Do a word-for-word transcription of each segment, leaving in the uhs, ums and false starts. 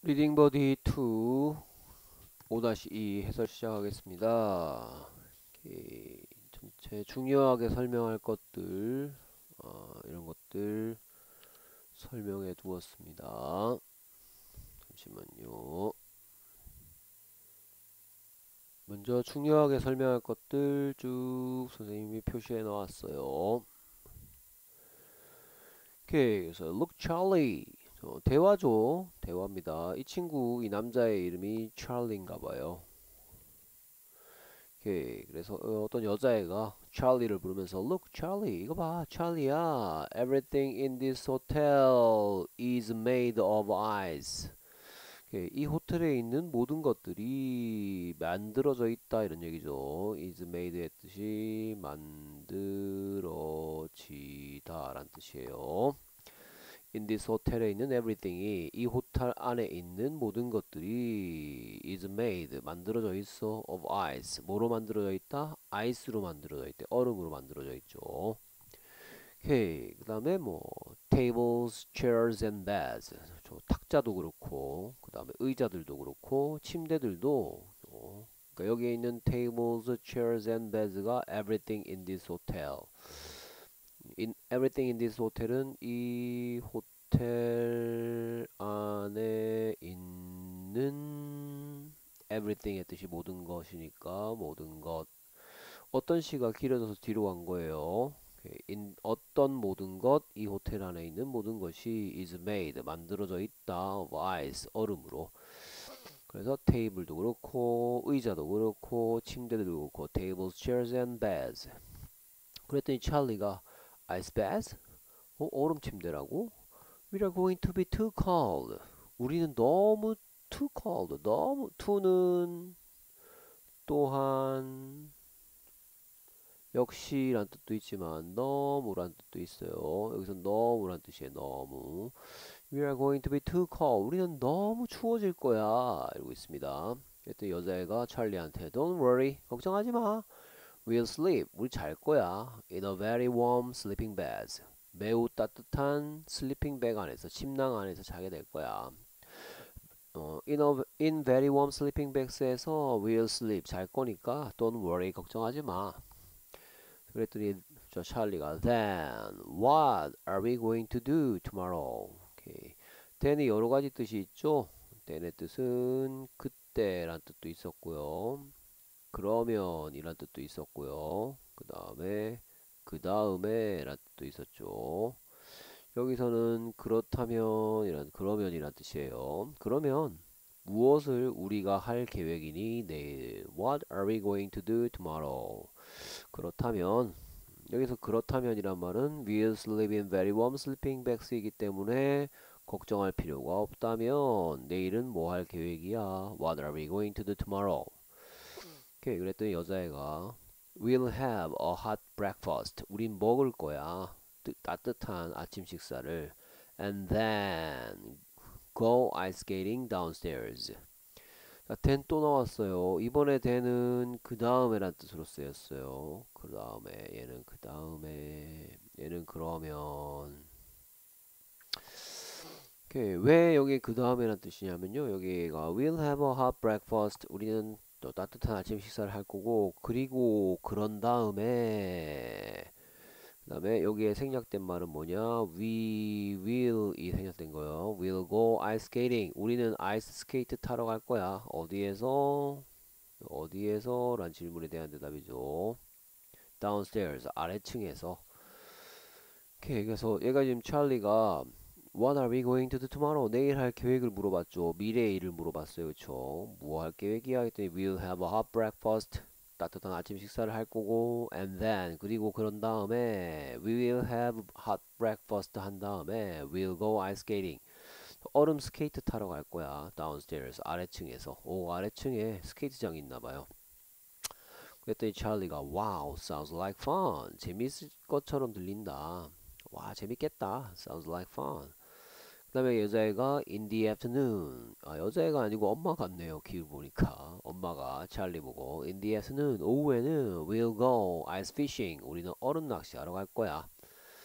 리딩 버디 투 오 이 해설 시작하겠습니다. 이렇게 전체 중요하게 설명할 것들, 어, 이런 것들 설명해 두었습니다. 잠시만요. 먼저 중요하게 설명할 것들 쭉 선생님이 표시해 놓았어요. 오케이, 그래서 look Charlie. 어, 대화죠. 대화입니다. 이 친구, 이 남자의 이름이 찰리인가 봐요. 오케이. 그래서 어, 어떤 여자애가 찰리를 부르면서 Look, Charlie, 이거 봐, 찰리야. Everything in this hotel is made of ice. 오케이. 이 호텔에 있는 모든 것들이 만들어져 있다 이런 얘기죠. is made의 뜻이 만들어지다 라는 뜻이에요. In this hotel에 있는 everything이 이 호텔 안에 있는 모든 것들이 is made 만들어져 있어 of ice 뭐로 만들어져 있다? 아이스로 만들어져 있대. 얼음으로 만들어져 있죠. 오케이. 그 다음에 뭐 tables, chairs and beds 저 탁자도 그렇고 그 다음에 의자들도 그렇고 침대들도 어, 그러니까 여기에 있는 tables, chairs and beds가 everything in this hotel. In everything in this hotel은 이 호텔 안에 있는 everything의 뜻이 모든 것이니까 모든 것. 어떤 시가 길어져서 뒤로 간 거예요. in 어떤 모든 것, 이 호텔 안에 있는 모든 것이 is made 만들어져 있다 of ice 얼음으로. 그래서 테이블도 그렇고 의자도 그렇고 침대도 그렇고 tables, chairs and beds. 그랬더니 찰리가 ice beds? 어, 얼음 침대라고? We are going to be too cold. 우리는 너무 too cold. 너무 to는 또한 역시란 뜻도 있지만 너무란 뜻도 있어요. 여기서 너무란 뜻이에요. 너무. We are going to be too cold. 우리는 너무 추워질 거야. 이러고 있습니다. 그랬더니 여자애가 찰리한테 Don't worry. 걱정하지 마. We'll sleep. 우리 잘 거야. In a very warm sleeping bed. 매우 따뜻한 슬리핑 백 안에서 침낭 안에서 자게 될 거야. 어, in, a, in very warm sleeping bags에서 we'll sleep 잘 거니까 don't worry 걱정하지 마. 그랬더니 저 찰리가 then what are we going to do tomorrow? 오케이. then이 여러 가지 뜻이 있죠. then의 뜻은 그때란 뜻도 있었고요. 그러면 이란 뜻도 있었고요. 그 다음에 그 다음에 란 뜻도 있었죠. 여기서는 그렇다면 이란 그러면이란 뜻이에요. 그러면 무엇을 우리가 할 계획이니 내일? What are we going to do tomorrow? 그렇다면 여기서 그렇다면이란 말은 we'll sleep in very warm sleeping bags이기 때문에 걱정할 필요가 없다면 내일은 뭐 할 계획이야? What are we going to do tomorrow? 오케이. 그랬더니 여자애가 We'll have a hot breakfast. 우린 먹을 거야. 뜨, 따뜻한 아침 식사를. And then go ice skating downstairs. 자, then 또 나왔어요. 이번에 then은 그 다음에란 뜻으로 쓰였어요. 그 다음에 얘는 그 다음에 얘는 그러면 오케이. 왜 여기 그 다음에란 뜻이냐면요. 여기가 We'll have a hot breakfast. 우리는 또 따뜻한 아침 식사를 할 거고 그리고 그런 다음에 그 다음에 여기에 생략된 말은 뭐냐? We will이 생략된 거예요. We'll go ice skating. 우리는 아이스 스케이트 타러 갈 거야. 어디에서? 어디에서? 란 질문에 대한 대답이죠. Downstairs. 아래층에서. 오케이. 그래서 얘가 지금 찰리가 What are we going to do tomorrow? 내일 할 계획을 물어봤죠. 미래의 일을 물어봤어요. 그쵸? 뭐 할 계획이야? 했더니 We'll have a hot breakfast. 따뜻한 아침 식사를 할 거고 and then 그리고 그런 다음에 we will have hot breakfast 한 다음에 we'll go ice skating. 얼음 스케이트 타러 갈 거야. downstairs 아래층에서. 오 아래층에 스케이트장이 있나 봐요. 그랬더니 찰리가 wow sounds like fun. 재밌을 것처럼 들린다. 와 재밌겠다. sounds like fun. 그 다음에 여자애가 in the afternoon. 아 여자애가 아니고 엄마 같네요. 기울 보니까 엄마가 찰리 보고 in the afternoon 오후에는 we'll go ice fishing. 우리는 얼음 낚시하러 갈 거야.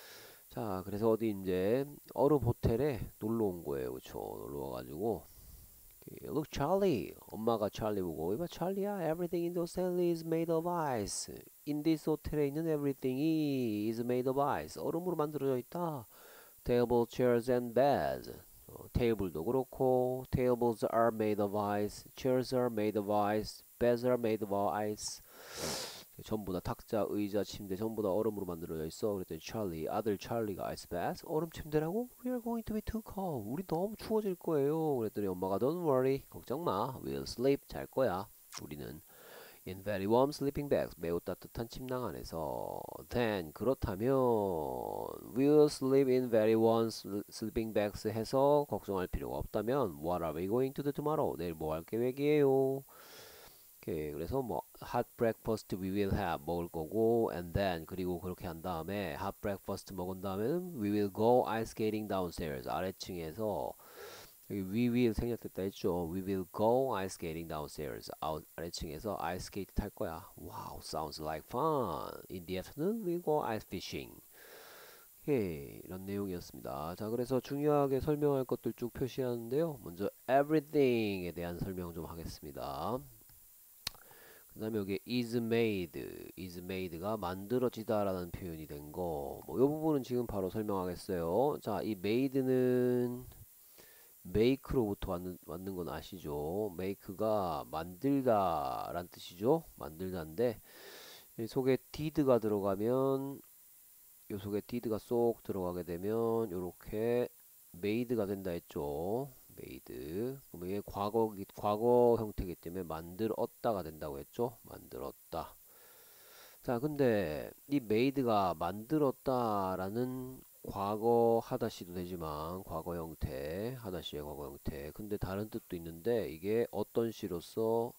자 그래서 어디 이제 얼음 호텔에 놀러 온 거예요. 그쵸 놀러 와가지고 Okay, look, Charlie. 엄마가 찰리 보고 이봐 찰리야, everything in this hotel is made of ice. In this 호텔에 있는 everything is made of ice. 얼음으로 만들어져 있다. Table, chairs, and beds. 어, 테이블도 그렇고, tables are made of ice, chairs are made of ice, beds are made of ice. 전부 다 탁자, 의자, 침대 전부 다 얼음으로 만들어져 있어. 그랬더니 찰리, 아들 찰리가 ice bath, 얼음 침대라고? We are going to be too cold. 우리 너무 추워질 거예요. 그랬더니 엄마가 don't worry, 걱정 마. We'll sleep, 잘 거야. 우리는 in very warm sleeping bags, 매우 따뜻한 침낭 안에서. Then 그렇다면 we'll sleep in very warm sleeping bags 해서 걱정할 필요가 없다면 what are we going to do tomorrow? 내일 뭐 할 계획이에요? 오케이, 그래서 뭐 hot breakfast we will have 먹을 거고, and then 그리고 그렇게 한 다음에 hot breakfast 먹은 다음에는 we will go ice skating downstairs, 아래층에서. 여기 we will 생략됐다 했죠. We will go ice skating downstairs. 아웃, 아래층에서 ice skate 탈 거야. Wow, sounds like fun. In the afternoon, we'll go ice fishing. 오케이, 이런 내용이었습니다. 자, 그래서 중요하게 설명할 것들 쭉 표시하는데요. 먼저 everything에 대한 설명 좀 하겠습니다. 그 다음에 여기 is made, is made가 만들어지다 라는 표현이 된 거, 뭐 이 부분은 지금 바로 설명하겠어요. 자, 이 made는 make로부터 왔는, 왔는 건 아시죠? make가 만들다 란 뜻이죠. 만들다인데 이 속에 did가 들어가면, 요 속에 did가 쏙 들어가게 되면 요렇게 made가 된다 했죠. made. 그럼 이게 과거, 과거 형태이기 때문에 만들었다가 된다고 했죠. 만들었다. 자, 근데 이 made가 만들었다라는 과거 하다시도 되지만, 과거 형태, 하다시의 과거 형태. 근데 다른 뜻도 있는데 이게 어떤 시로서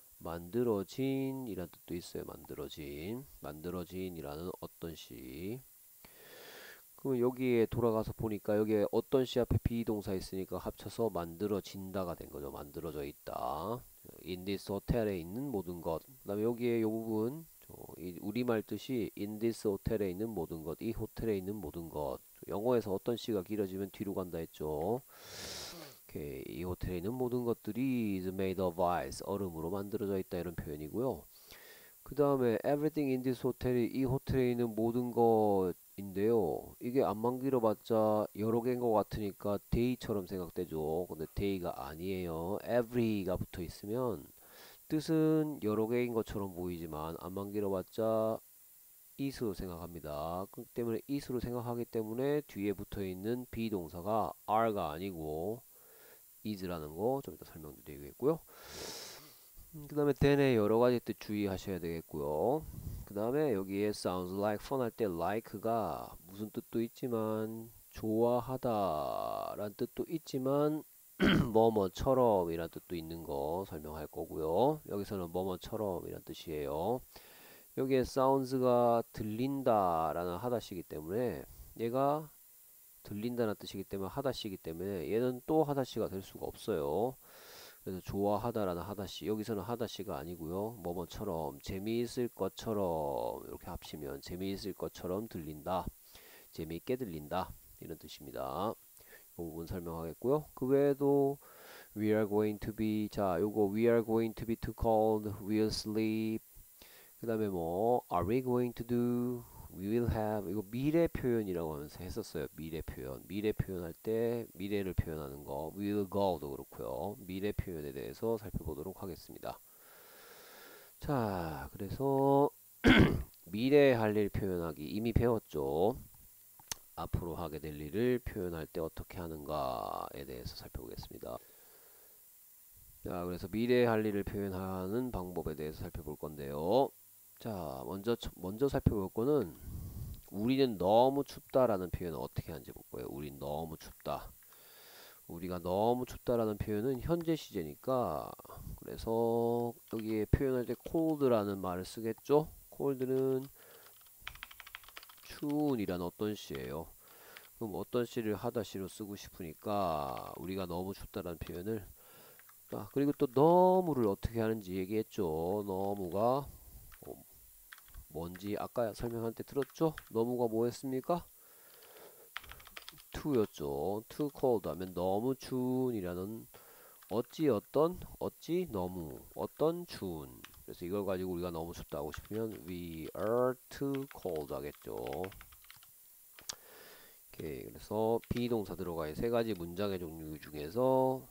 만들어진 이란 뜻도 있어요. 만들어진, 만들어진 이라는 어떤 시. 그럼 여기에 돌아가서 보니까 여기에 어떤 시 앞에 비동사 있으니까 합쳐서 만들어진다가 된 거죠. 만들어져 있다. in this hotel에 있는 모든 것. 그 다음에 여기에 이 부분, 이 우리말 뜻이 in this hotel에 있는 모든 것, 이 호텔에 있는 모든 것. 영어에서 어떤 시가 길어지면 뒤로 간다 했죠. 오케이, 이 호텔에 있는 모든 것들이 is made of ice, 얼음으로 만들어져 있다, 이런 표현이고요. 그 다음에 everything in this hotel이 이 호텔에 있는 모든 것인데요. 이게 안만 길어봤자 여러 개인 것 같으니까 day처럼 생각되죠. 근데 day가 아니에요. every가 붙어 있으면 뜻은 여러 개인 것처럼 보이지만 안만 길어봤자 is로 생각합니다. 그렇기 때문에 is로 생각하기 때문에 뒤에 붙어 있는 비동사가 are가 아니고 is라는 거 좀 이따 설명드리겠고요. 음, 그 다음에 then의 여러가지 뜻 주의하셔야 되겠고요. 그 다음에 여기에 sounds like fun 할 때 like가 무슨 뜻도 있지만, 좋아하다 라는 뜻도 있지만 뭐뭐처럼 이란 뜻도 있는 거 설명할 거고요. 여기서는 뭐뭐처럼 이란 뜻이에요. 여기에 sounds가 들린다 라는 하다시기 때문에, 얘가 들린다는 뜻이기 때문에 하다시기 때문에 얘는 또 하다시가 될 수가 없어요. 그래서 좋아하다라는 하다시, 여기서는 하다시가 아니고요. 뭐뭐처럼, 재미있을 것처럼 이렇게 합치면 재미있을 것처럼 들린다, 재미있게 들린다, 이런 뜻입니다. 이 부분 설명하겠고요. 그 외에도 we are going to be, 자 요거 we are going to be too cold, we'll sleep. 그 다음에 뭐 are we going to do, we will have. 이거 미래 표현이라고 하면서 했었어요. 미래 표현. 미래 표현할 때 미래를 표현하는 거 we will go도 그렇고요. 미래 표현에 대해서 살펴보도록 하겠습니다. 자, 그래서 미래에 할 일 표현하기 이미 배웠죠. 앞으로 하게 될 일을 표현할 때 어떻게 하는가에 대해서 살펴보겠습니다. 자, 그래서 미래에 할 일을 표현하는 방법에 대해서 살펴볼 건데요. 자, 먼저 먼저 살펴볼 거는 우리는 너무 춥다라는 표현은 어떻게 하는지 볼 거예요. 우린 너무 춥다. 우리가 너무 춥다라는 표현은 현재 시제니까, 그래서 여기에 표현할 때 cold라는 말을 쓰겠죠. cold는 추운이란 어떤 시예요. 그럼 어떤 시를 하다시로 쓰고 싶으니까 우리가 너무 춥다라는 표현을. 자, 그리고 또 너무를 어떻게 하는지 얘기했죠. 너무가 어, 뭔지 아까 설명할 때 들었죠? 너무가 뭐였습니까? too였죠. too cold 하면 너무 추운이라는 어찌 어떤 어찌 너무 어떤 추운. 그래서 이걸 가지고 우리가 너무 춥다 하고 싶으면 we are too cold 하겠죠. 오케이. 그래서 비동사 들어가의 세 가지 문장의 종류 중에서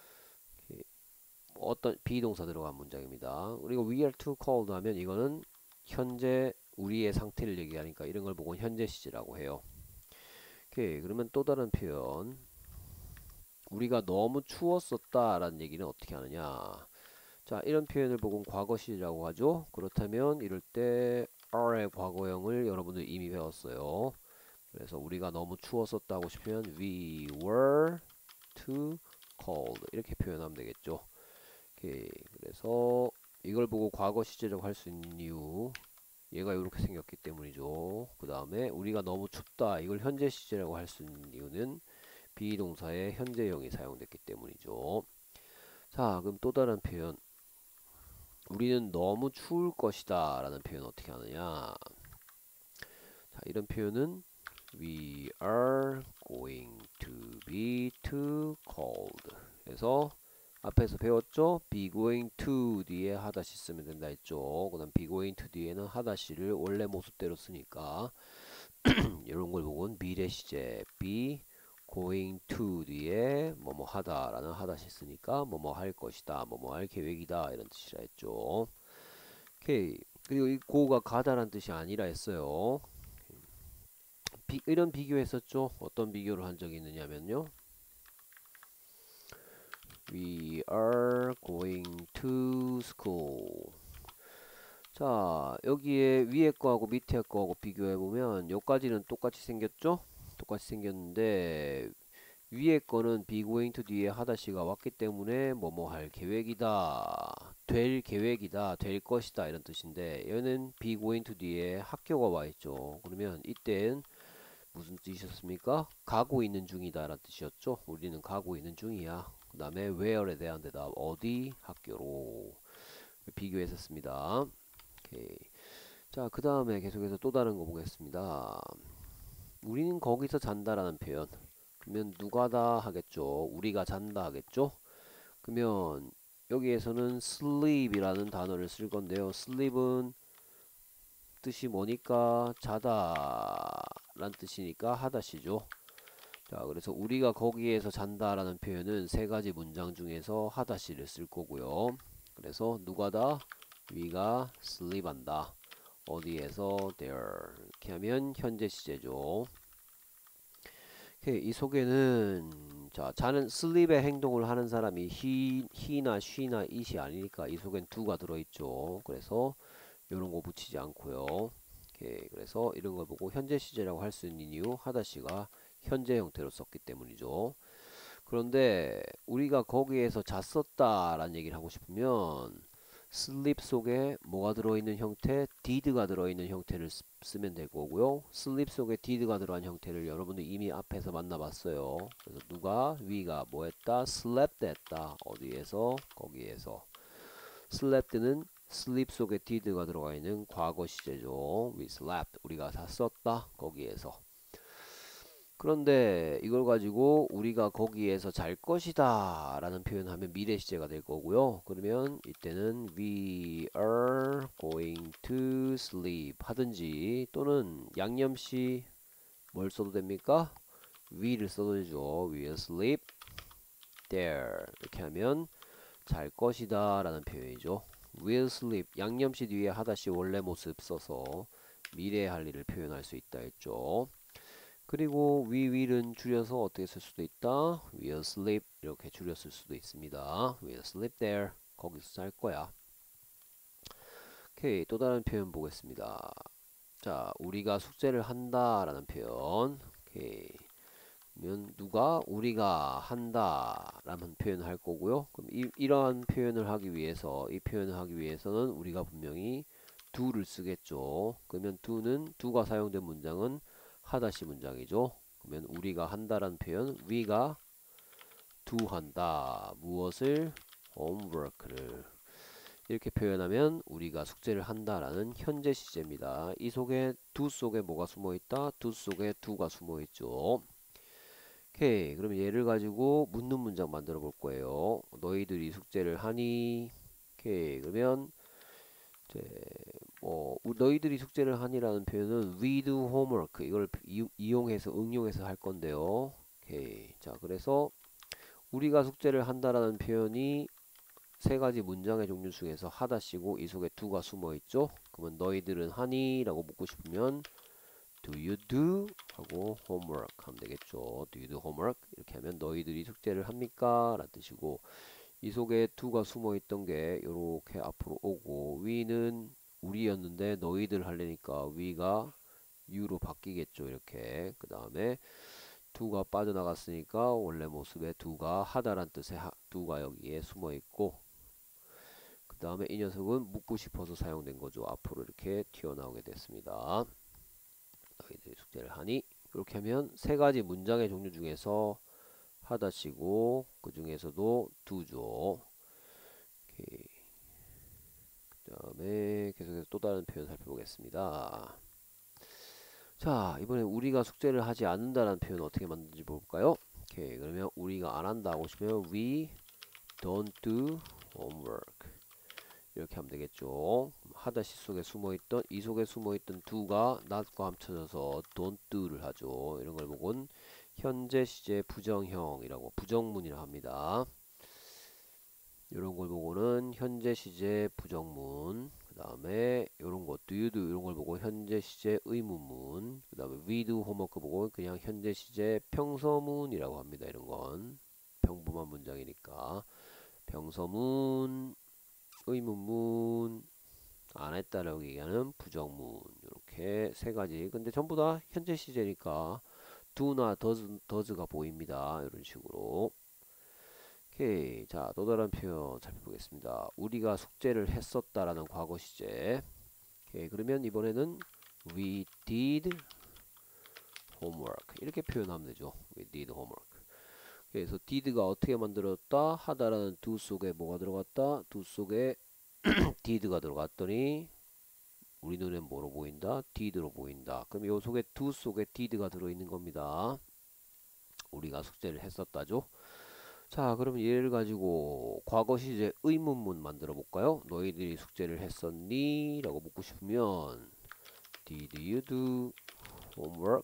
어떤 비동사 들어간 문장입니다. 그리고 we are too cold 하면 이거는 현재 우리의 상태를 얘기하니까 이런 걸 보고 현재 시제라고 해요. 오케이. 그러면 또 다른 표현. 우리가 너무 추웠었다 라는 얘기는 어떻게 하느냐. 자, 이런 표현을 보고 과거 시제라고 하죠. 그렇다면 이럴 때 are의 과거형을 여러분들 이미 배웠어요. 그래서 우리가 너무 추웠었다 하고 싶으면 we were too cold 이렇게 표현하면 되겠죠. 오케이. 그래서 이걸 보고 과거 시제라고 할 수 있는 이유, 얘가 이렇게 생겼기 때문이죠. 그 다음에 우리가 너무 춥다, 이걸 현재 시제라고 할 수 있는 이유는 비동사의 현재형이 사용됐기 때문이죠. 자, 그럼 또 다른 표현. 우리는 너무 추울 것이다 라는 표현 어떻게 하느냐. 자, 이런 표현은 we are going to be too cold. 그래서 앞에서 배웠죠? be going to 뒤에 하다시 쓰면 된다 했죠. 그 다음 be going to 뒤에는 하다시를 원래 모습대로 쓰니까 이런 걸 보고는 미래 시제 be going to 뒤에 뭐뭐 하다 라는 하다시 쓰니까 뭐뭐 할 것이다, 뭐뭐 할 계획이다 이런 뜻이라 했죠. 오케이. 그리고 이 go가 가다란 뜻이 아니라 했어요. 비, 이런 비교했었죠. 어떤 비교를 한 적이 있느냐면요. We are going to school. 자, 여기에 위에 거하고 밑에 거하고 비교해보면 여기까지는 똑같이 생겼죠? 똑같이 생겼는데 위에 거는 be going to 뒤에 하다시가 왔기 때문에 뭐뭐 할 계획이다, 될 계획이다, 될 것이다 이런 뜻인데 얘는 be going to 뒤에 학교가 와 있죠. 그러면 이때는 무슨 뜻이었습니까? 가고 있는 중이다 라는 뜻이었죠. 우리는 가고 있는 중이야. 그 다음에 where에 대한 대답 어디 학교로 비교했었습니다. 오케이. 자, 그 다음에 계속해서 또 다른 거 보겠습니다. 우리는 거기서 잔다라는 표현. 그러면 누가다 하겠죠. 우리가 잔다 하겠죠. 그러면 여기에서는 sleep이라는 단어를 쓸 건데요. sleep은 뜻이 뭐니까 자다 라는 뜻이니까 하다시죠. 자, 그래서 우리가 거기에서 잔다라는 표현은 세 가지 문장 중에서 하다시를 쓸 거고요. 그래서 누가다, 위가 sleep한다. 어디에서 there 이렇게 하면 현재 시제죠. 오케이, 이 속에는 자, 자는 sleep의 행동을 하는 사람이 he, he나 she나 it이 아니니까 이 속엔 do가 들어있죠. 그래서 이런 거 붙이지 않고요. 오케이, 그래서 이런 걸 보고 현재 시제라고 할 수 있는 이유 하다시가 현재 형태로 썼기 때문이죠. 그런데 우리가 거기에서 잤었다 라는 얘기를 하고 싶으면 sleep 속에 뭐가 들어있는 형태? did가 들어있는 형태를 쓰, 쓰면 될 거고요. sleep 속에 did가 들어간 형태를 여러분들 이미 앞에서 만나봤어요. 그래서 누가, we가 뭐 했다? slept 했다. 어디에서? 거기에서. slept는 sleep 속에 did가 들어가 있는 과거 시제죠. we slept. 우리가 잤었다. 거기에서. 그런데 이걸 가지고 우리가 거기에서 잘 것이다 라는 표현하면 미래 시제가 될 거고요. 그러면 이때는 we are going to sleep 하든지 또는 양념시 뭘 써도 됩니까? we를 써도 되죠. we will sleep there 이렇게 하면 잘 것이다 라는 표현이죠. will sleep 양념시 뒤에 하다시 원래 모습 써서 미래의 할 일을 표현할 수 있다 했죠. 그리고 we will은 줄여서 어떻게 쓸 수도 있다. we'll sleep 이렇게 줄였을 수도 있습니다. we'll sleep there. 거기서 잘 거야. 오케이, 또 다른 표현 보겠습니다. 자, 우리가 숙제를 한다 라는 표현. 오케이. 그러면 누가 우리가 한다 라는 표현을 할 거고요. 그럼 이, 이러한 표현을 하기 위해서 이 표현을 하기 위해서는 우리가 분명히 do를 쓰겠죠. 그러면 do는 do가 사용된 문장은 하다시 문장이죠. 그러면 우리가 한다라는 표현 we가 do 한다. 무엇을? homework를. 이렇게 표현하면 우리가 숙제를 한다라는 현재 시제입니다. 이 속에 do 속에 뭐가 숨어있다? do 속에 do가 숨어있죠. 오케이. 그럼 얘를 가지고 묻는 문장 만들어 볼 거예요. 너희들이 숙제를 하니? 오케이. 그러면 이제 뭐 우- 너희들이 숙제를 하니라는 표현은 we do homework 이걸 이, 이용해서 응용해서 할 건데요. 오케이. 자, 그래서 우리가 숙제를 한다라는 표현이 세 가지 문장의 종류 중에서 하다시고 이 속에 do가 숨어 있죠. 그러면 너희들은 하니? 라고 묻고 싶으면 do you do? 하고 homework 하면 되겠죠. do you do homework? 이렇게 하면 너희들이 숙제를 합니까? 라는 뜻이고 이 속에 do가 숨어 있던 게 이렇게 앞으로 오고 we는 우리였는데 너희들 하려니까 we가 you로 바뀌겠죠. 이렇게 그 다음에 do가 빠져나갔으니까 원래 모습에 do가 하다란 뜻의 하, do가 여기에 숨어 있고 그 다음에 이 녀석은 묻고 싶어서 사용된 거죠. 앞으로 이렇게 튀어나오게 됐습니다. 너희들이 숙제를 하니? 이렇게 하면 세 가지 문장의 종류 중에서 하다시고 그 중에서도 do죠. 오케이. 그 다음에 계속해서 또 다른 표현 살펴보겠습니다. 자, 이번에 우리가 숙제를 하지 않는다라는 표현 어떻게 만드는지 볼까요? 오케이. 그러면 우리가 안 한다 하고 싶으면 we don't do homework 이렇게 하면 되겠죠. 하다시 속에 숨어있던 이 속에 숨어있던 do가 not과 합쳐져서 don't do를 하죠. 이런 걸 보곤 현재 시제 부정형이라고 부정문이라 합니다. 이런 걸 보고는 현재 시제 부정문 그 다음에 이런 거 do you do 이런 걸 보고 현재 시제 의문문 그 다음에 we do homework 보고 그냥 현재 시제 평서문이라고 합니다. 이런 건 평범한 문장이니까 평서문 의문문 안 했다라고 얘기하는 부정문 이렇게 세 가지 근데 전부 다 현재 시제니까 do나 does, does가 보입니다. 이런 식으로 오케이. 자, 또 다른 표현 살펴보겠습니다. 우리가 숙제를 했었다라는 과거 시제. 오케이. 그러면 이번에는 we did homework 이렇게 표현하면 되죠. we did homework. 그래서 did가 어떻게 만들었다? 하다라는 do 속에 뭐가 들어갔다? do 속에 did가 들어갔더니 우리 눈엔 뭐로 보인다? did로 보인다. 그럼 요 속에 do 속에 did가 들어있는 겁니다. 우리가 숙제를 했었다죠. 자, 그럼 얘를 가지고 과거 시제 의문문 만들어 볼까요? 너희들이 숙제를 했었니? 라고 묻고 싶으면 Did you do homework?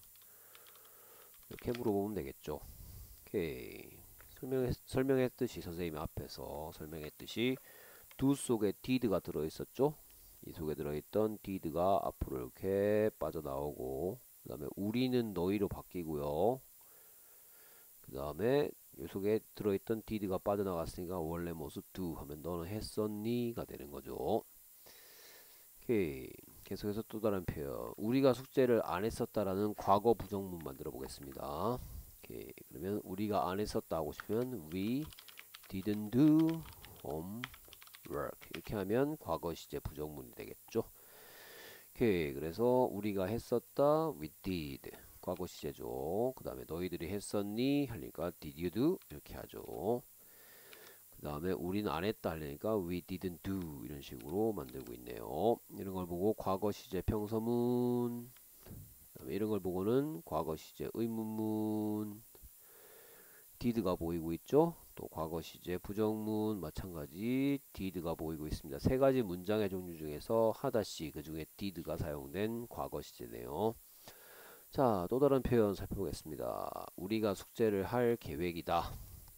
이렇게 물어보면 되겠죠. 오케이. 설명했, 설명했듯이 선생님이 앞에서 설명했듯이 do 속에 did가 들어있었죠. 이 속에 들어있던 did가 앞으로 이렇게 빠져나오고 그 다음에 우리는 너희로 바뀌고요. 그 다음에 이 속에 들어있던 did가 빠져나갔으니까 원래 모습 do 하면 너는 했었니? 가 되는 거죠. 오케이. 계속해서 또 다른 표현. 우리가 숙제를 안 했었다라는 과거 부정문 만들어 보겠습니다. 오케이. 그러면 우리가 안 했었다 하고 싶으면 we didn't do homework 이렇게 하면 과거 시제 부정문이 되겠죠. 오케이. 그래서 우리가 했었다 we did 과거 시제죠. 그 다음에 너희들이 했었니? 하니까 did you do? 이렇게 하죠. 그 다음에 우리는 안 했다 하려니까 we didn't do 이런 식으로 만들고 있네요. 이런 걸 보고 과거 시제 평서문 그 다음에 이런 걸 보고는 과거 시제 의문문 did가 보이고 있죠. 또 과거 시제 부정문 마찬가지 did가 보이고 있습니다. 세 가지 문장의 종류 중에서 하다시 그 중에 did가 사용된 과거 시제네요. 자, 또 다른 표현 살펴보겠습니다. 우리가 숙제를 할 계획이다.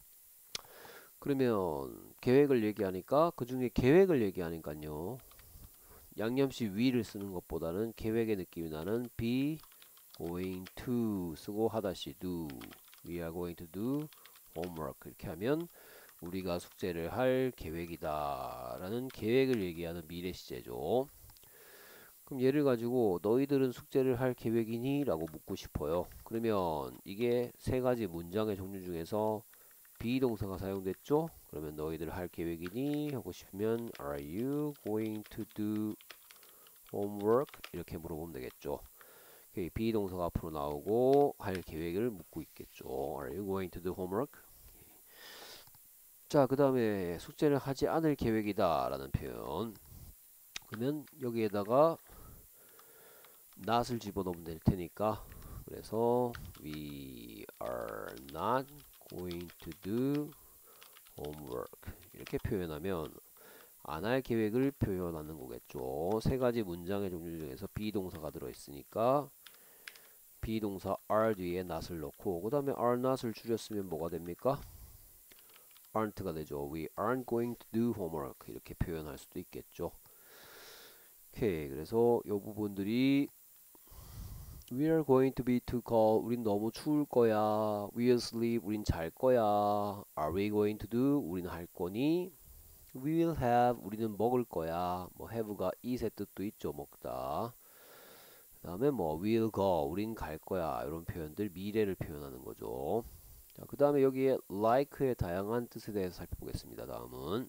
그러면 계획을 얘기하니까 그 중에 계획을 얘기하니까요. 양념시 위를 쓰는 것보다는 계획의 느낌이 나는 be going to 쓰고 하다시 do. We are going to do homework. 이렇게 하면 우리가 숙제를 할 계획이다 라는 계획을 얘기하는 미래 시제죠. 그럼 얘를 가지고 너희들은 숙제를 할 계획이니? 라고 묻고 싶어요. 그러면 이게 세 가지 문장의 종류 중에서 비동사가 사용됐죠? 그러면 너희들 할 계획이니? 하고 싶으면 Are you going to do homework? 이렇게 물어보면 되겠죠. 오케이, 비동사가 앞으로 나오고 할 계획을 묻고 있겠죠. Are you going to do homework? 자, 그 다음에 숙제를 하지 않을 계획이다 라는 표현. 그러면 여기에다가 not을 집어넣으면 될 테니까 그래서 we are not going to do homework 이렇게 표현하면 안 할 계획을 표현하는 거겠죠. 세 가지 문장의 종류 중에서 비동사가 들어있으니까 비동사 are 뒤에 not을 넣고 그 다음에 are not을 줄였으면 뭐가 됩니까? aren't가 되죠. We aren't going to do homework 이렇게 표현할 수도 있겠죠. 오케이, 그래서 이 부분들이 We are going to be too cold. 우린 너무 추울 거야. We'll sleep. 우린 잘 거야. Are we going to do? 우린 할 거니? We will have. 우리는 먹을 거야. 뭐 have가 eat의 뜻도 있죠. 먹다. 그 다음에 뭐 we'll go. 우린 갈 거야. 이런 표현들 미래를 표현하는 거죠. 자, 그 다음에 여기에 like의 다양한 뜻에 대해서 살펴보겠습니다. 다음은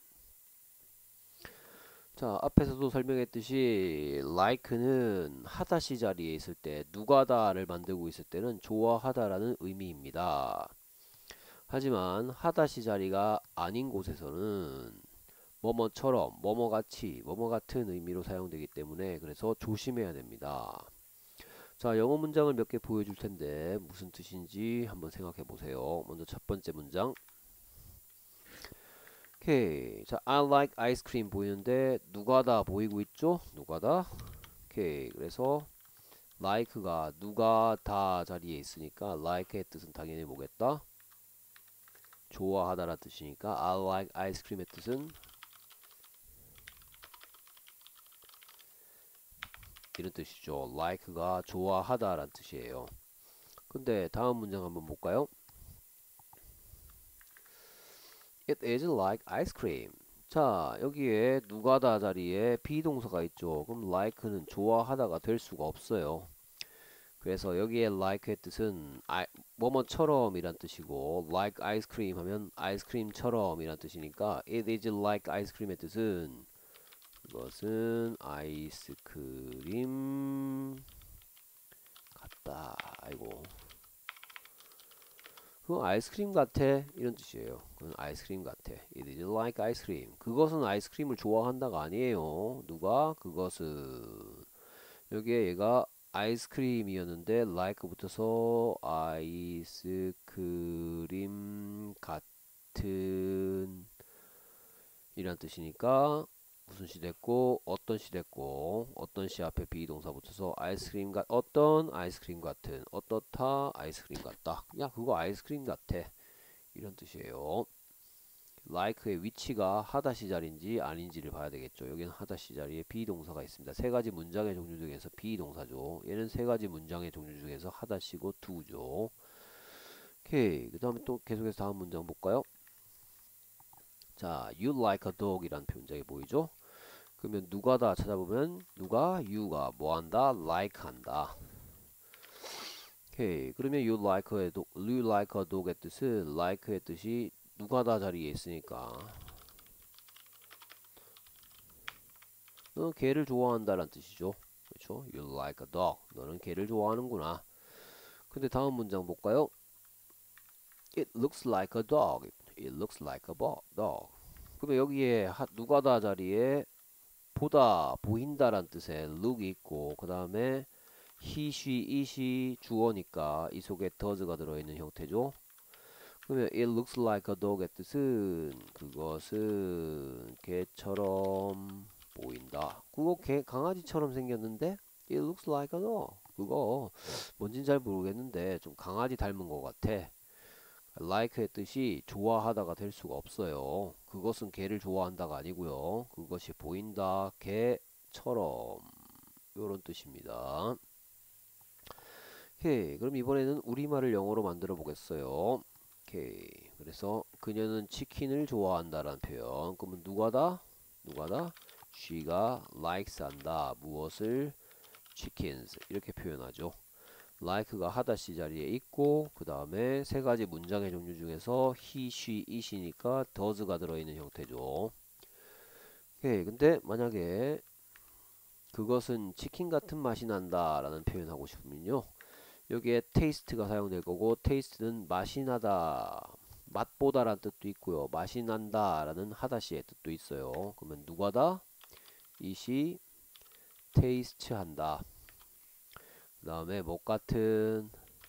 자, 앞에서도 설명했듯이 like는 하다시 자리에 있을 때 누가다를 만들고 있을 때는 좋아하다라는 의미입니다. 하지만 하다시 자리가 아닌 곳에서는 뭐뭐처럼, 뭐뭐같이, 뭐뭐 같은 의미로 사용되기 때문에 그래서 조심해야 됩니다. 자, 영어 문장을 몇 개 보여줄 텐데 무슨 뜻인지 한번 생각해 보세요. 먼저 첫 번째 문장. 오케이. 자, I like ice cream 보이는데 누가다 보이고 있죠? 누가다. 오케이. 그래서 like가 누가다 자리에 있으니까 like의 뜻은 당연히 뭐겠다? 좋아하다라는 뜻이니까 I like ice cream의 뜻은 이런 뜻이죠. like가 좋아하다라는 뜻이에요. 근데 다음 문장 한번 볼까요? It is like ice cream. 자, 여기에 누가다 자리에 비동사가 있죠. 그럼 like는 좋아하다가 될 수가 없어요. 그래서 여기에 like의 뜻은 I, 뭐뭐처럼 이란 뜻이고 like ice cream 하면 아이스크림처럼 이란 뜻이니까 it is like ice cream의 뜻은 이것은 아이스크림 같다. 아이고, 그 아이스크림 같아 이런 뜻이에요. 그건 아이스크림 같아. It is like ice cream. 그것은 아이스크림을 좋아한다가 아니에요. 누가? 그것은. 여기에 얘가 아이스크림이었는데 like 붙어서 아이스크림 같은 이란 뜻이니까 무슨 시 됐고 어떤 시 됐고 어떤 시 앞에 비동사 붙어서 아이스크림 같 어떤 아이스크림 같은 어떻다 아이스크림 같다. 야, 그거 아이스크림 같아 이런 뜻이에요. like의 위치가 하다시 자리인지 아닌지를 봐야 되겠죠. 여기는 하다시 자리에 비동사가 있습니다. 세 가지 문장의 종류 중에서 비동사죠. 얘는 세 가지 문장의 종류 중에서 하다시고 do죠. 오케이, 그 다음에 또 계속해서 다음 문장 볼까요? 자, you like a dog 이란 문장이 보이죠? 그러면 누가다 찾아보면 누가? you가 뭐한다? like 한다. 오케이, 그러면 you like a dog, you like a dog의 뜻은 like의 뜻이 누가다 자리에 있으니까 너는 개를 좋아한다라는 뜻이죠. 그렇죠? You like a dog. 너는 개를 좋아하는구나. 근데 다음 문장 볼까요? It looks like a dog. It looks like a dog. 그러면 여기에 하, 누가다 자리에 보다, 보인다란 뜻의 look이 있고 그 다음에 he, she, it이 주어니까 이 속에 does가 들어있는 형태죠. 그러면 it looks like a dog의 뜻은 그것은 개처럼 보인다. 그거 개, 강아지처럼 생겼는데 it looks like a dog. 그거 뭔진 잘 모르겠는데 좀 강아지 닮은 것 같아. like의 뜻이 좋아하다가 될 수가 없어요. 그것은 개를 좋아한다가 아니고요. 그것이 보인다, 개처럼 요런 뜻입니다. 오케이, 그럼 이번에는 우리말을 영어로 만들어 보겠어요. 오케이, 그래서 그녀는 치킨을 좋아한다라는 표현. 그러면 누가다? 누가다? she가 likes 한다. 무엇을? chickens 이렇게 표현하죠. like가 하다시 자리에 있고 그 다음에 세 가지 문장의 종류 중에서 he, she, it이니까 does가 들어있는 형태죠. 오케이, 근데 만약에 그것은 치킨 같은 맛이 난다 라는 표현 하고 싶으면요, 여기에 taste가 사용될 거고 taste는 맛이 나다, 맛보다 라는 뜻도 있고요, 맛이 난다 라는 하다시의 뜻도 있어요. 그러면 누가다? it이 taste 한다. 그 다음에 뭐 같은?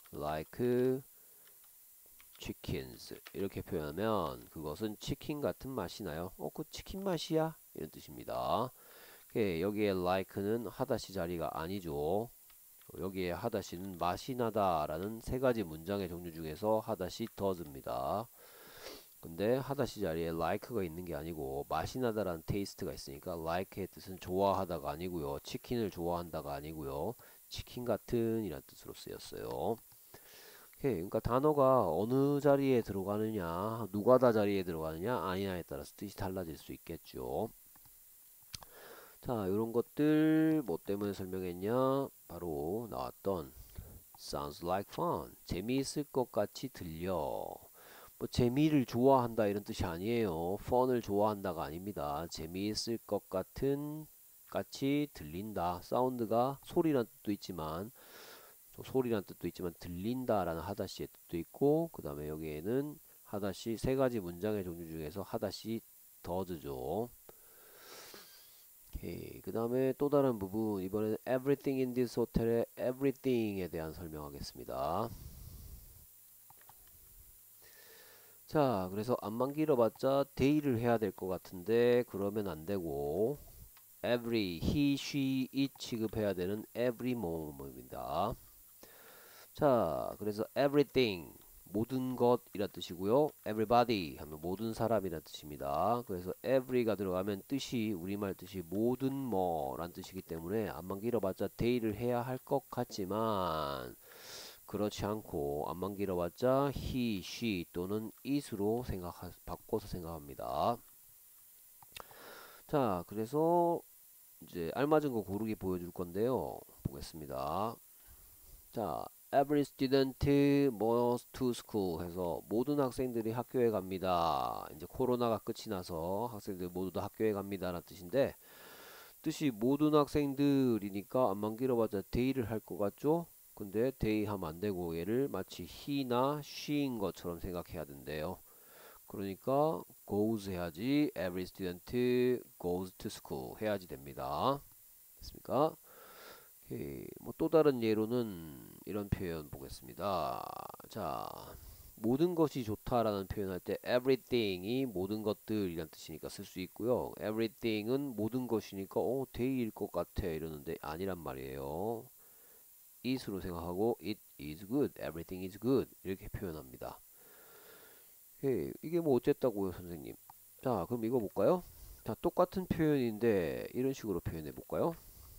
like chickens 이렇게 표현하면 그것은 치킨 같은 맛이 나요. 어, 그 치킨 맛이야? 이런 뜻입니다. 오케이, 여기에 like는 하다시 자리가 아니죠. 여기에 하다시는 맛이 나다 라는 세 가지 문장의 종류 중에서 하다시 does입니다. 근데 하다시 자리에 like가 있는 게 아니고 맛이 나다라는 테이스트가 있으니까 like의 뜻은 좋아하다가 아니고요. 치킨을 좋아한다가 아니고요. 치킨 같은 이란 뜻으로 쓰였어요. 오케이, 그러니까 단어가 어느 자리에 들어가느냐, 누가다 자리에 들어가느냐 아니냐에 따라서 뜻이 달라질 수 있겠죠. 자, 이런 것들 뭐 때문에 설명했냐? 바로 나왔던 sounds like fun. 재미있을 것 같이 들려. 뭐 재미를 좋아한다 이런 뜻이 아니에요. fun을 좋아한다가 아닙니다. 재미있을 것 같은 같이 들린다. 사운드가 소리란 뜻도 있지만 소리란 뜻도 있지만 들린다라는 하다시의 뜻도 있고 그 다음에 여기에는 하다시 세 가지 문장의 종류 중에서 하다시 does죠. 오케이. 그 다음에 또 다른 부분 이번에는 everything in this hotel의 everything에 대한 설명하겠습니다. 자, 그래서 안만 길어봤자 day를 해야 될 것 같은데 그러면 안 되고 every, he, she, it 취급해야 되는 every moment입니다. 자, 그래서 everything 모든 것이란 뜻이고요. everybody 하면 모든 사람이란 뜻입니다. 그래서 every가 들어가면 뜻이 우리말 뜻이 모든 뭐란 뜻이기 때문에 안만 길어봤자 day를 해야 할 것 같지만 그렇지 않고 안만 길어봤자 he, she 또는 it으로 생각 바꿔서 생각합니다. 자, 그래서 이제 알맞은 거 고르기 보여줄 건데요. 보겠습니다. 자, every student must to school 해서 모든 학생들이 학교에 갑니다. 이제 코로나가 끝이 나서 학생들 모두 다 학교에 갑니다 라는 뜻인데 뜻이 모든 학생들이니까 안만 길어봤자 day를 할 것 같죠? 근데 they 하면 안 되고 얘를 마치 he나 she인 것처럼 생각해야 된대요. 그러니까 goes 해야지 every student goes to school 해야지 됩니다. 됐습니까? 오케이. 뭐 또 다른 예로는 이런 표현 보겠습니다. 자, 모든 것이 좋다라는 표현할 때 everything이 모든 것들이란 뜻이니까 쓸 수 있고요. everything은 모든 것이니까 어, day일 것 같아 이러는데 아니란 말이에요. is로 생각하고 it is good, everything is good 이렇게 표현합니다. 오케이. 이게 뭐 어쨌다고요, 선생님? 자, 그럼 이거 볼까요? 자, 똑같은 표현인데 이런 식으로 표현해 볼까요?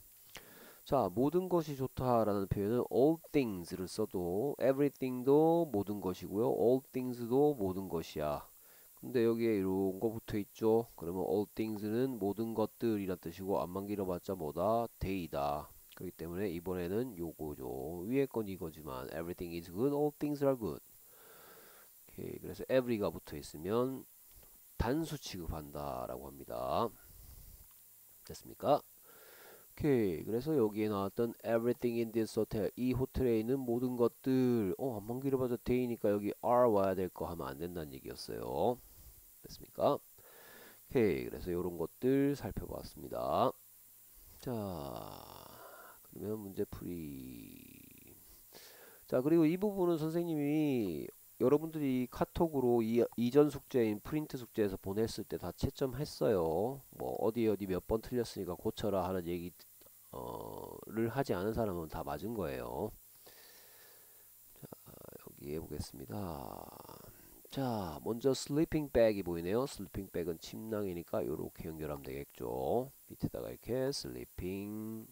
자, 모든 것이 좋다라는 표현은 all things를 써도 everything도 모든 것이고요. all things도 모든 것이야. 근데 여기에 이런 거 붙어 있죠. 그러면 all things는 모든 것들이란 뜻이고 안만 길어봤자 뭐다? day다. 그렇기 때문에 이번에는 요거죠. 위에 건 이거지만 everything is good, all things are good. 오케이, 그래서 every가 붙어 있으면 단수 취급한다 라고 합니다. 됐습니까? 오케이, 그래서 여기에 나왔던 everything in this hotel 이 호텔에 있는 모든 것들 어 한번 길어봐도 day니까 여기 are 와야 될 거 하면 안 된다는 얘기였어요. 됐습니까? 오케이, 그래서 이런 것들 살펴봤습니다. 자, 그러면 문제풀이. 자, 그리고 이 부분은 선생님이 여러분들이 카톡으로 이, 이전 숙제인 프린트 숙제에서 보냈을 때 다 채점했어요. 뭐 어디 어디 몇 번 틀렸으니까 고쳐라 하는 얘기 어, 를 하지 않은 사람은 다 맞은 거예요. 자, 여기 해보겠습니다. 자, 먼저 sleeping bag이 보이네요. sleeping bag은 침낭이니까 이렇게 연결하면 되겠죠. 밑에다가 이렇게 sleeping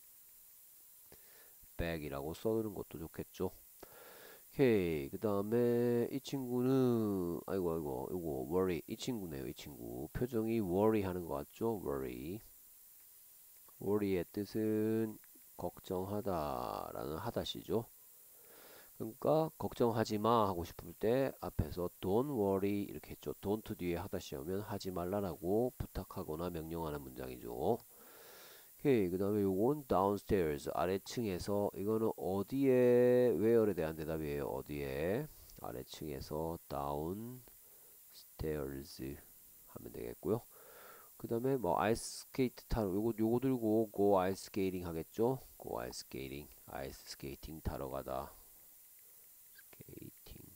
bag이라고 써두는 것도 좋겠죠. 오케이, 그 다음에 이 친구는 아이고 아이고 이거 worry 이 친구네요. 이 친구 표정이 worry 하는 것 같죠. worry worry의 뜻은 걱정하다 라는 하다시죠. 그러니까 걱정하지 마 하고 싶을 때 앞에서 don't worry 이렇게 했죠. don't 뒤에 하다시 오면 하지 말라라고 부탁하거나 명령하는 문장이죠. 오케이, 그 다음에 요건 downstairs 아래층에서 이거는 어디에 where에 대한 대답이에요. 어디에 아래층에서 downstairs 하면 되겠고요. 그 다음에 뭐 아이스 스케이트 타러 요거 요거 들고 go ice skating 하겠죠. go ice skating 아이스 스케이팅 타러 가다 skating.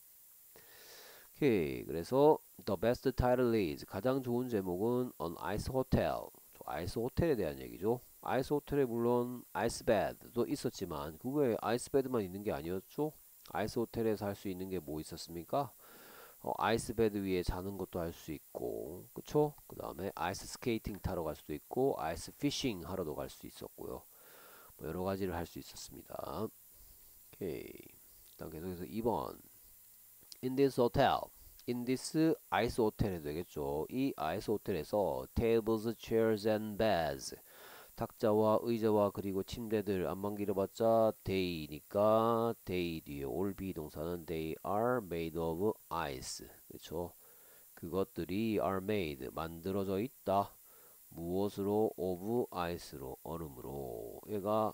오케이. 그래서 the best title is 가장 좋은 제목은 on ice hotel. 아이스 호텔에 대한 얘기죠. 아이스 호텔에 물론 아이스 베드도 있었지만 그 외에 아이스 베드만 있는 게 아니었죠. 아이스 호텔에서 할 수 있는 게 뭐 있었습니까? 어, 아이스 베드 위에 자는 것도 할 수 있고, 그쵸? 그 다음에 아이스 스케이팅 타러 갈 수도 있고, 아이스 피싱 하러도 갈 수 있었고요. 뭐 여러 가지를 할 수 있었습니다. 오케이. 일단 계속해서 이 번. In this hotel. In this 아이스 호텔에 되겠죠. 이 아이스 호텔에서 tables, chairs and beds. 탁자와 의자와 그리고 침대들 안만 길어봤자 they니까 they 뒤에 올 비동사는 they are made of ice. 그렇죠? 그것들이 are made 만들어져 있다. 무엇으로? of ice로 얼음으로. 얘가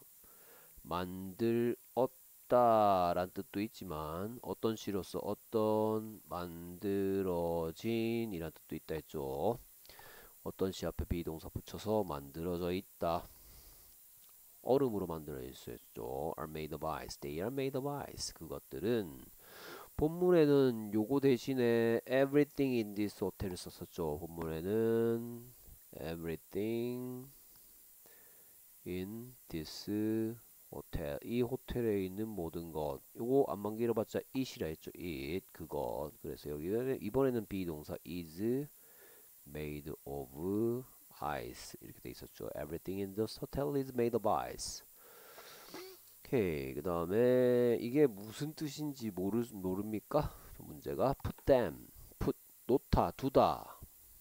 만들었다 란 뜻도 있지만 어떤 시로서 어떤 만들어진 이란 뜻도 있다 했죠. 어떤 시 앞에 비동사 붙여서 만들어져 있다. 얼음으로 만들어져 있었죠. are made of ice. They are made of ice. 그것들은 본문에는 요거 대신에 everything in this hotel을 썼었죠. 본문에는 everything in this 호텔. 이 호텔에 있는 모든 것. 요거 안만 길어봤자 it이라 했죠. it. 그것. 그래서 여기는 이번에는 비동사 is made of ice. 이렇게 돼 있었죠. Everything in this hotel is made of ice. 오케이. 그 다음에 이게 무슨 뜻인지 모르, 모릅니까? 문제가 put them. put, 놓다, 두다.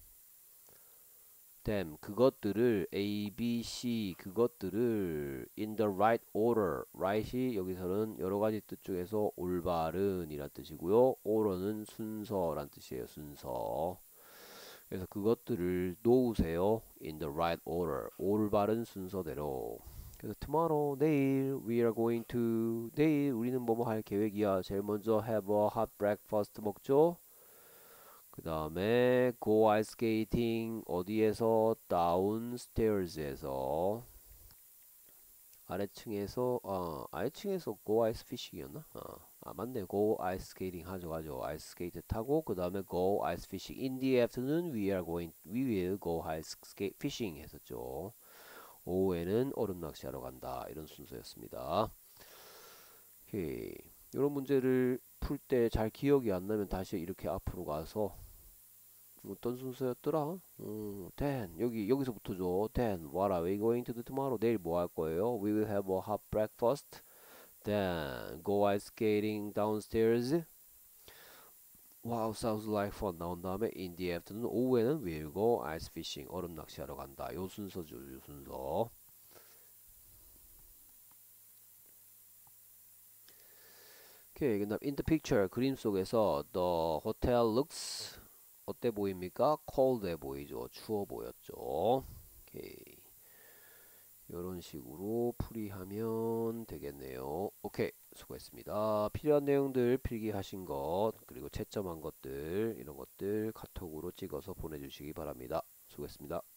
them, 그것들을 A, B, C, 그것들을 in the right order. right이 여기서는 여러 가지 뜻 중에서 올바른 이란 뜻이고요. order는 순서란 뜻이에요. 순서. 그래서 그것들을 놓으세요. in the right order. 올바른 순서대로. 그래서 tomorrow, 내일 we are going to, 내일 우리는 뭐뭐 할 계획이야. 제일 먼저 have a hot breakfast 먹죠. 그 다음에 go ice skating 어디에서? downstairs에서 아래층에서 어, 아래층에서 go ice fishing이었나? 어, 아 맞네. go ice skating 하죠 하죠. ice skate 타고 그 다음에 go ice fishing. in the afternoon we are going we will go ice skate fishing 했었죠. 오후에는 얼음 낚시하러 간다. 이런 순서였습니다. 오케이. 이런 문제를 풀 때 잘 기억이 안 나면 다시 이렇게 앞으로 가서 어떤 순서였더라? 음, then 여기 여기서부터죠. Then what are we going to do tomorrow? 내일 뭐 할 거예요? We will have a hot breakfast. Then go ice skating downstairs. Wow, sounds like fun. 나온 다음에 in the afternoon 오후에는 we'll go ice fishing. 얼음 낚시하러 간다. 요 순서죠, 요 순서. 오케이, 그다음 in the picture 그림 속에서 the hotel looks 어때 보입니까? cold해 보이죠. 추워 보였죠. 오케이. 이런 식으로 풀이하면 되겠네요. 오케이. 수고했습니다. 필요한 내용들 필기하신 것 그리고 채점한 것들 이런 것들 카톡으로 찍어서 보내주시기 바랍니다. 수고했습니다.